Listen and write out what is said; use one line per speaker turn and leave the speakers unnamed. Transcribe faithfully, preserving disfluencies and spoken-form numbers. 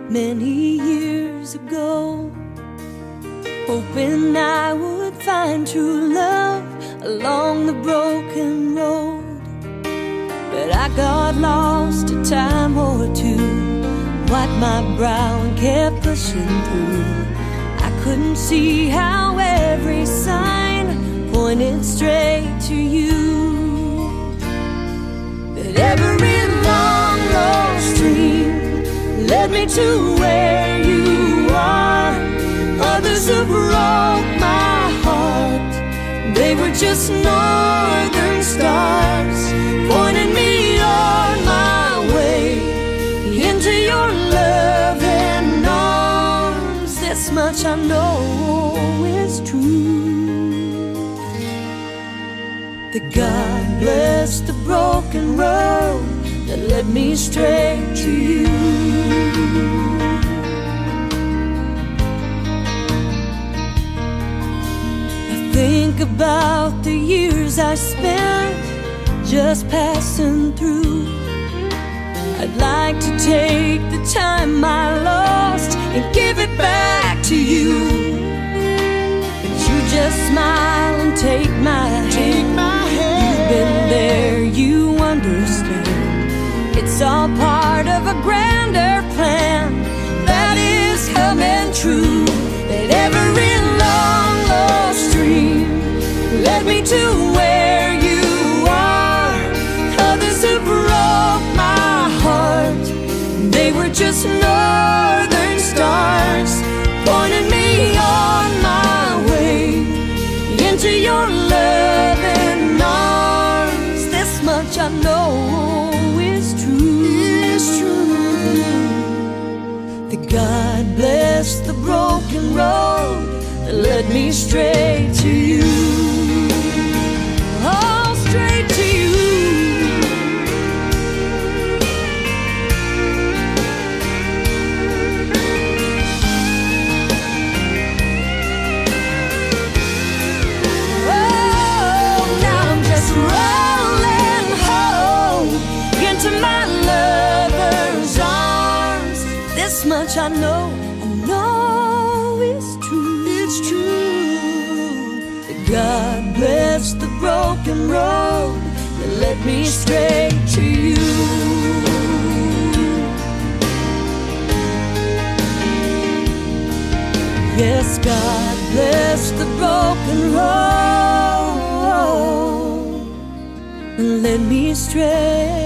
many years ago, hoping I would find true love along the broken road. But I got lost a time or two, wiped my brow and kept pushing through. I couldn't see how every sign pointed straight to you. But every long lost dream led me to where you are. Others have broke my heart, they were just northern stars, pointing me on my way into your loving arms. This much I know is true, that God blessed the broken road that led me straight to you. Think about the years I spent just passing through. I'd like to take the time I lost and give it back to you. But you just smile and take my hand. You've been there, you understand. It's all part of a grander plan that is coming true. That every long lost dream led me to where you are. Others who broke my heart, they were just northern stars, pointing me on my way into your loving arms. This much I know is true, is true, that God blessed the broken road that led me straight to you. Oh, straight to you. Oh, now I'm just rolling home into my lover's arms. This much I know, I know it's true, it's true, that God blessed the broken road that led me straight to you. Yes, God blessed the broken road and led me straight